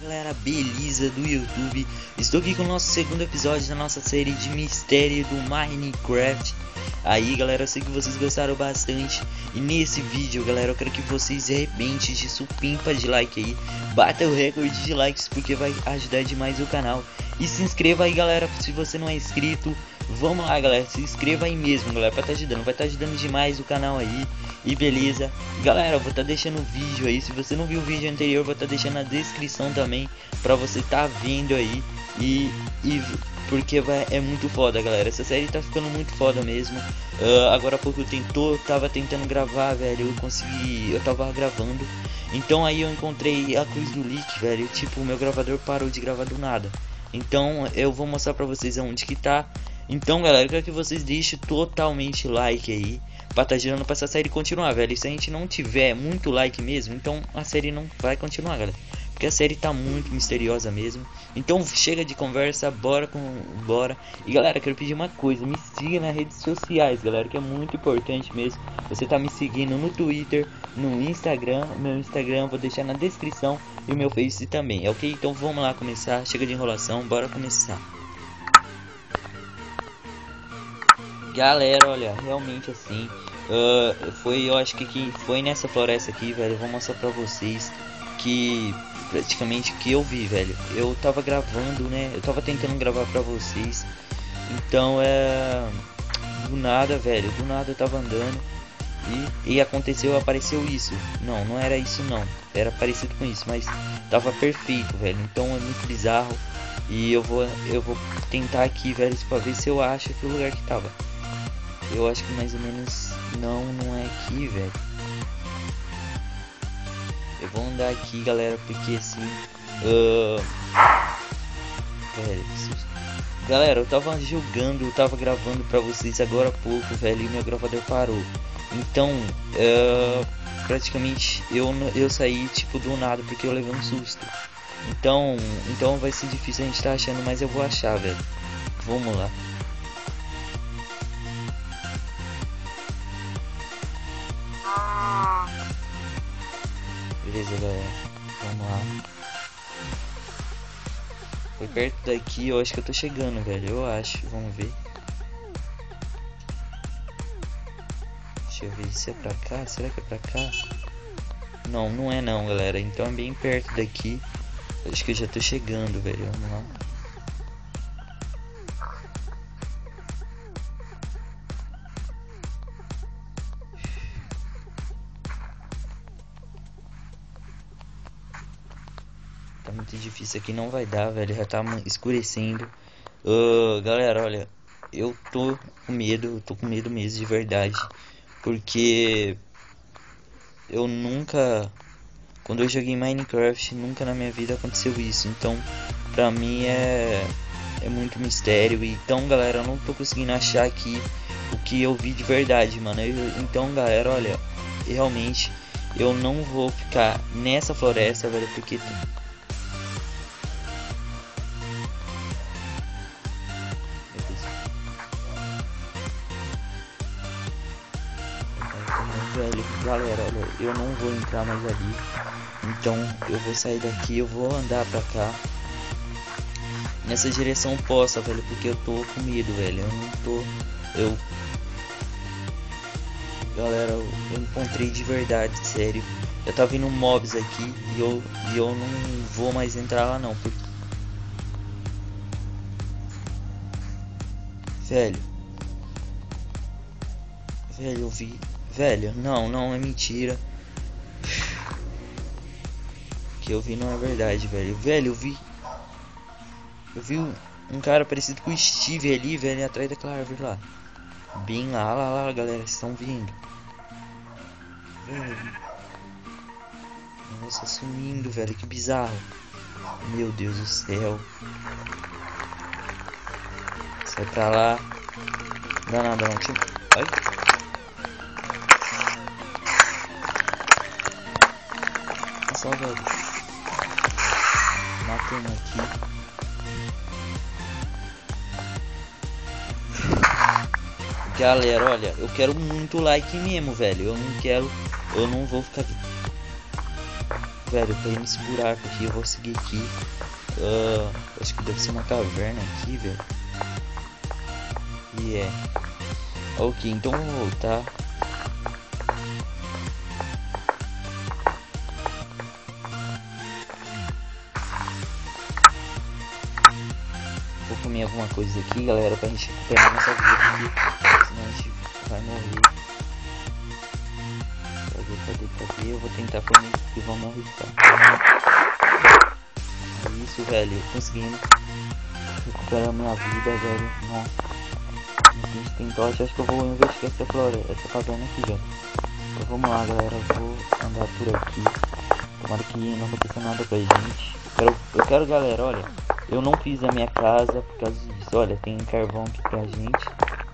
Galera, beleza do YouTube? Estou aqui com o nosso segundo episódio da nossa série de mistério do Minecraft. Aí galera, eu sei que vocês gostaram bastante. E nesse vídeo, galera, eu quero que vocês arrebentem de supimpa de like aí. Bata o recorde de likes, porque vai ajudar demais o canal. E se inscreva aí, galera, se você não é inscrito. Vamos lá, galera, se inscreva aí mesmo, galera, pra tá ajudando. Vai estar ajudando demais o canal aí. E beleza, galera, eu vou estar deixando o vídeo aí. Se você não viu o vídeo anterior, eu vou estar deixando na descrição também, pra você tá vendo aí. Porque é muito foda, galera. Essa série tá ficando muito foda mesmo. Agora há pouco eu tava tentando gravar, velho. Eu tava gravando. Então aí eu encontrei a cruz do leak, velho. Tipo, o meu gravador parou de gravar do nada. Então eu vou mostrar pra vocês aonde que tá. Então, galera, eu quero que vocês deixem totalmente like aí, pra tá girando pra essa série continuar, velho. E se a gente não tiver muito like mesmo, então a série não vai continuar, galera. Porque a série tá muito misteriosa mesmo. Então chega de conversa, bora. E galera, quero pedir uma coisa, me siga nas redes sociais, galera, que é muito importante mesmo. Você tá me seguindo no Twitter, no Instagram. Meu Instagram vou deixar na descrição, e o meu Face também, ok? Então vamos lá começar, chega de enrolação, bora começar. Galera, olha, realmente assim, eu acho que foi nessa floresta aqui, velho. Eu vou mostrar pra vocês que praticamente o que eu vi, velho. Eu tava gravando, né? Eu tava tentando gravar pra vocês. Então do nada, velho, do nada eu tava andando e apareceu isso. Não era isso não. Era parecido com isso, mas tava perfeito, velho. Então é muito bizarro. E eu vou tentar aqui, velho, pra ver se eu acho que o lugar que tava. Eu acho que mais ou menos não é aqui, velho. Eu vou andar aqui, galera, porque assim, velho, galera, eu tava jogando, eu tava gravando pra vocês agora há pouco, velho, e meu gravador parou. Então, praticamente eu saí tipo do nada porque eu levei um susto. Então vai ser difícil a gente tá achando, mas eu vou achar, velho. Vamos lá. Beleza, galera, vamos lá. Foi perto daqui, eu acho que eu tô chegando, velho. Eu acho, vamos ver. Deixa eu ver se é pra cá. Será que é pra cá? Não é não, galera. Então é bem perto daqui. Acho que eu já tô chegando, velho. Vamos lá. Tá muito difícil aqui, não vai dar, velho. Já tá escurecendo. Galera, olha, eu tô com medo mesmo, de verdade. Porque quando eu joguei Minecraft, nunca na minha vida aconteceu isso. Então, pra mim é muito mistério. Então, galera, eu não tô conseguindo achar aqui o que eu vi de verdade, mano. Então, galera, olha, realmente eu não vou ficar nessa floresta, velho, porque velho, galera, olha, eu não vou entrar mais ali. Então eu vou sair daqui, eu vou andar pra cá, nessa direção oposta, velho, porque eu tô com medo, velho. Eu não tô. Galera, eu encontrei de verdade, sério. Eu tava vindo mobs aqui e eu não vou mais entrar lá não, porque velho, eu vi. Velho, não é mentira. O que eu vi não é verdade, velho. Velho, eu vi um cara parecido com o Steve ali, velho, atrás daquela árvore lá. Bem lá, galera, vocês estão vindo. Velho. Nossa, sumindo, velho, que bizarro. Meu Deus do céu. Sai pra lá. Não dá nada não. Ai. Nossa, velho. Matei um aqui. Galera, olha, eu quero muito like mesmo, velho. Eu não vou ficar aqui. velho, pra ir nesse buraco aqui, eu vou seguir aqui. Acho que deve ser uma caverna aqui, velho. E é. Ok, então vamos voltar. Vou comer alguma coisa aqui, galera, pra gente recuperar nossa vida aqui. Senão a gente vai morrer. Cadê? Eu vou tentar comer e vão me arriscar. É isso, velho. Conseguindo recuperar minha vida, velho. Nossa. A gente tem tocha. Acho que eu vou investigar essa floresta, essa caverna aqui, velho. Então vamos lá, galera. Eu vou andar por aqui. Tomara que não aconteça nada com a gente. Eu quero, galera, olha. Eu não fiz a minha casa por causa disso. Olha, tem carvão aqui pra gente.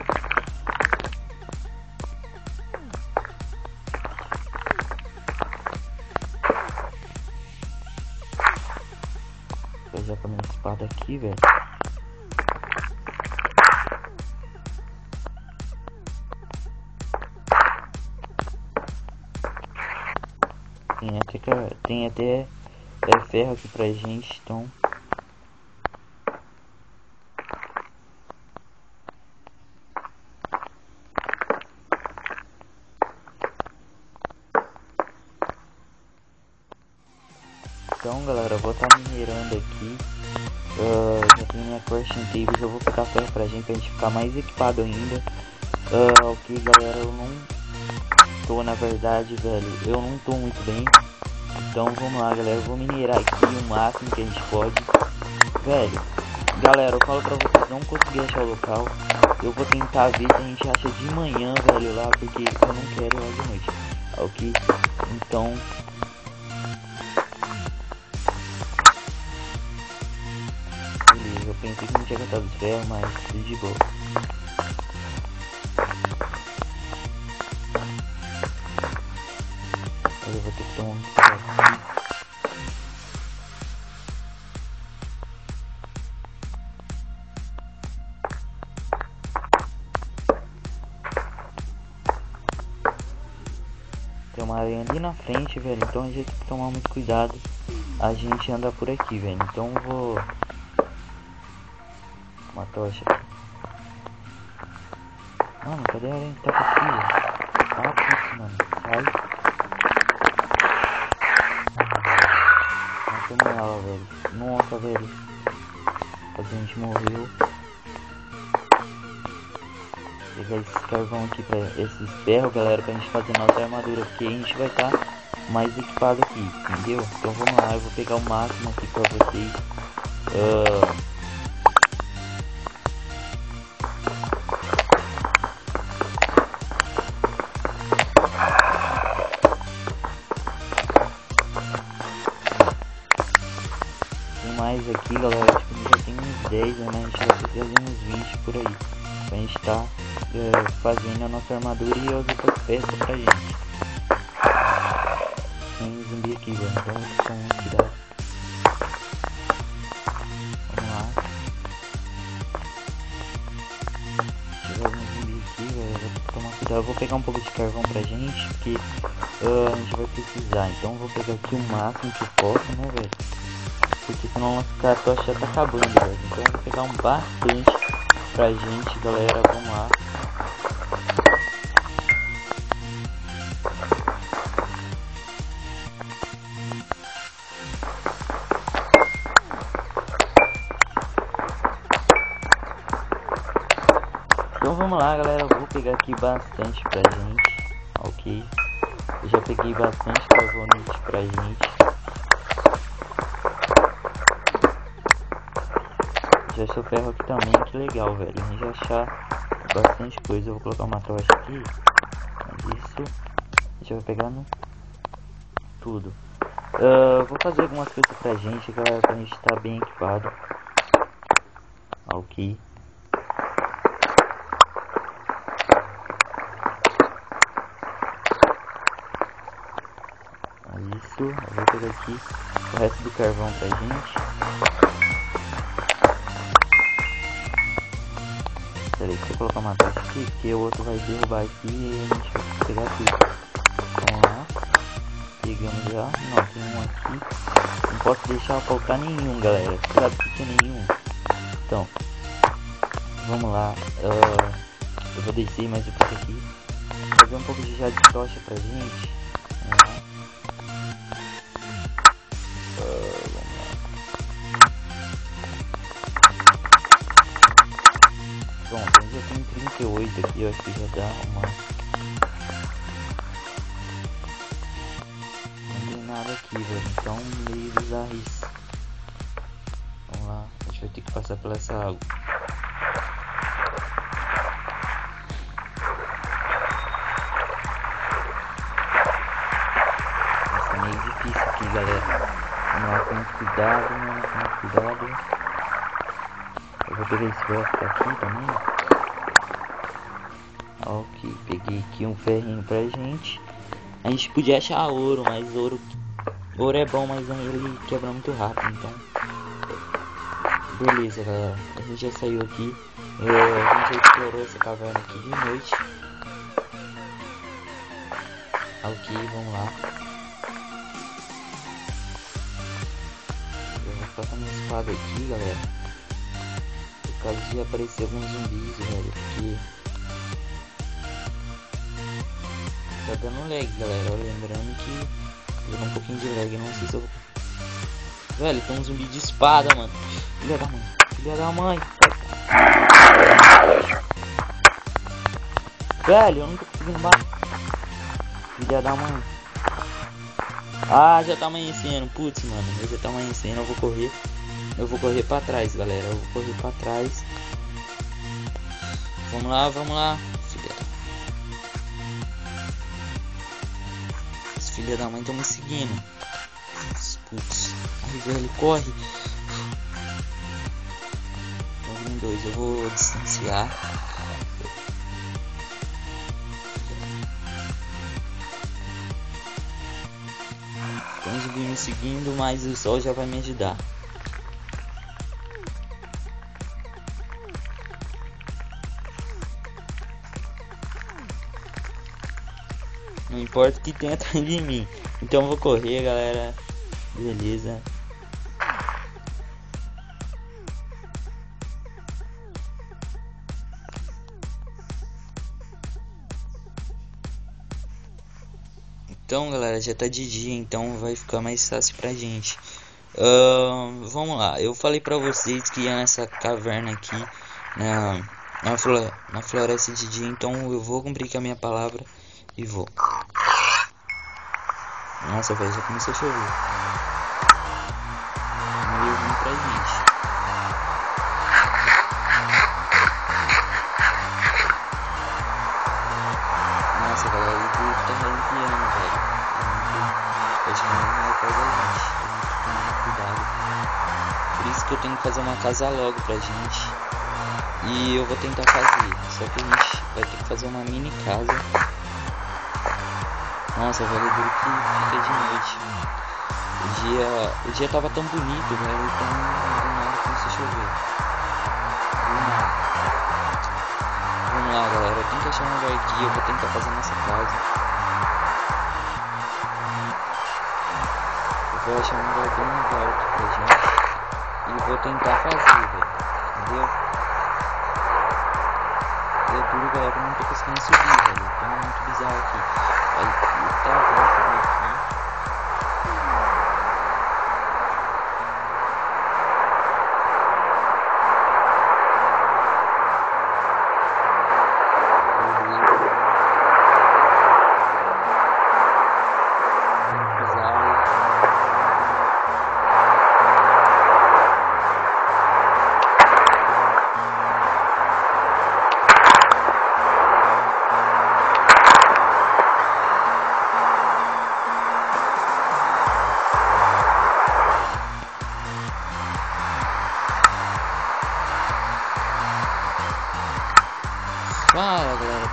Vou já com a minha espada aqui, velho. Tem até ferro aqui pra gente, então. Então, galera, eu vou estar minerando aqui. Já tem minha crafting table, eu vou pegar ferro pra gente ficar mais equipado ainda. Ok, galera, eu não tô, na verdade, velho, eu não tô muito bem. Então vamos lá, galera, eu vou minerar aqui o máximo que a gente pode. Velho, galera, eu falo pra vocês, não consegui achar o local. Eu vou tentar ver se a gente acha de manhã, velho, lá, porque eu não quero lá de noite. Ok, então... Eu pensei que não tinha cantado de ferro, mas tudo de boa. Mas eu vou ter que tomar um cuidado. Tem uma aranha ali na frente, velho, então a gente tem que tomar muito cuidado. A gente anda por aqui, velho, então eu vou... Uma tocha. Mano, cadê a aranha que tá aqui, velho? Ah, putz, mano. Sai. Matamos ela, velho. Nossa, velho. A gente morreu. Vou pegar esses carvão aqui, pra esses ferros, galera, pra gente fazer nossa armadura. Porque a gente vai estar mais equipado aqui, entendeu? Então vamos lá, eu vou pegar o máximo aqui pra vocês. Mais aqui, galera, tipo, já tem uns 10, né? A gente vai precisar de uns 20 por aí pra gente tá fazendo a nossa armadura e as outras peças pra gente. Tem zumbi aqui, velho, então com muito cuidado. Vamos lá. Tiver algum zumbi aqui, velho, eu vou ter que tomar cuidado. Eu vou pegar um pouco de carvão pra gente, porque a gente vai precisar. Então eu vou pegar aqui o máximo que eu posso, né, velho? Porque senão nosso cartucho já tá acabando, velho. Então eu vou pegar um bastante pra gente, galera. Vamos lá. Então vamos lá, galera. Eu vou pegar aqui bastante pra gente. Ok. Eu já peguei bastante carvonite pra gente. Já achou ferro aqui também, que legal, velho. A gente já achar bastante coisa. Eu vou colocar uma tocha aqui. Isso. A gente vai pegar no tudo. Vou fazer algumas coisas pra gente, galera, pra gente estar bem equipado. Ok. Isso. Eu vou pegar aqui o resto do carvão pra gente. Peraí, deixa eu colocar uma tocha aqui, porque o outro vai derrubar aqui e a gente vai pegar tudo. Vamos lá. pegamos já. Não, tem um aqui. Não posso deixar faltar nenhum, galera. Cuidado que tem nenhum. Então, vamos lá. Eu vou descer mais um pouco aqui. Fazer um pouco de jardim de tocha pra gente. Vamos lá. Pronto, eu já tenho 38 aqui. Eu acho que já dá uma... nada aqui, velho. Então meio bizarro isso. Vamos lá, a gente vai ter que passar por essa água. Nossa, é meio difícil aqui, galera. Vamos lá, com muito cuidado, mano, com muito cuidado. Eu vou pegar esse ferro aqui também. Ok, peguei aqui um ferrinho pra gente. A gente podia achar ouro, mas ouro é bom, mas ele quebra muito rápido, então... Beleza, galera. A gente já saiu aqui. A gente já explorou essa caverna aqui de noite. Ok, vamos lá. Eu vou ficar com a minha espada aqui, galera. Por causa de aparecer alguns zumbis, velho. Porque... tá dando lag, galera. Lembrando que deu um pouquinho de lag. Não sei se eu vou... Velho, tem um zumbi de espada, mano. Filha da mãe. Filha da mãe. Velho, eu não tô conseguindo bater. Filha da mãe. Ah, já tá amanhecendo. Putz, mano. Já tá amanhecendo. Eu vou correr. Eu vou correr pra trás, galera. Eu vou correr pra trás. Vamos lá, vamos lá. Os filha da mãe estão me seguindo. Putz. Ai, velho, corre. Em dois, eu vou distanciar. Tem um zumbi me seguindo, mas o sol já vai me ajudar. Não importa o que tenha atrás de mim. Então eu vou correr, galera. Beleza. Então, galera, já tá de dia, então vai ficar mais fácil pra gente. Vamos lá. Eu falei pra vocês que ia nessa caverna aqui, na floresta de dia, então eu vou cumprir com a minha palavra e vou. Nossa, velho, já começou a chover. Meio ruim pra gente. Nossa, galera, o grupo tá arrepiando, velho. Acho que não vai fazer a gente. Tem que tomar cuidado. Por isso que eu tenho que fazer uma casa logo pra gente. E eu vou tentar fazer. Só que a gente vai ter que fazer uma mini casa. Nossa, velho, duro que fica de noite. O dia tava tão bonito, velho, então do nada começou a chover. Vamos lá, galera, eu tenho que achar um lugar aqui, eu vou tentar fazer nessa casa. Eu vou achar um lugar bem legal aqui pra gente. E vou tentar fazer, velho, entendeu? É duro, galera, eu não tô conseguindo subir, velho, tá muito bizarro aqui. Aí, tá bom aqui.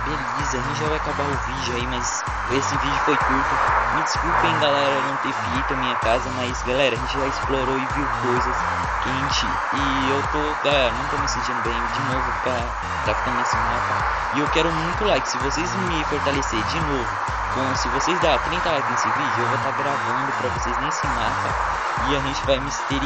beleza, a gente já vai acabar o vídeo aí, mas esse vídeo foi curto. Me desculpem, galera, não ter feito a minha casa, mas galera, a gente já explorou e viu coisas que a gente... E eu tô, galera, não tô me sentindo bem de novo pra ficando nesse mapa. E eu quero muito like, se vocês me fortalecer de novo, se vocês dar 30 likes nesse vídeo, eu vou estar gravando pra vocês nesse mapa. E a gente vai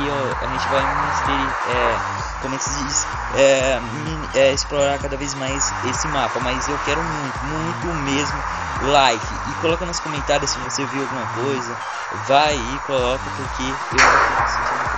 como é que se diz, explorar cada vez mais esse mapa. Mas eu quero muito mesmo like, e coloca nos comentários se você viu alguma coisa, vai e coloca, porque eu não tô me sentindo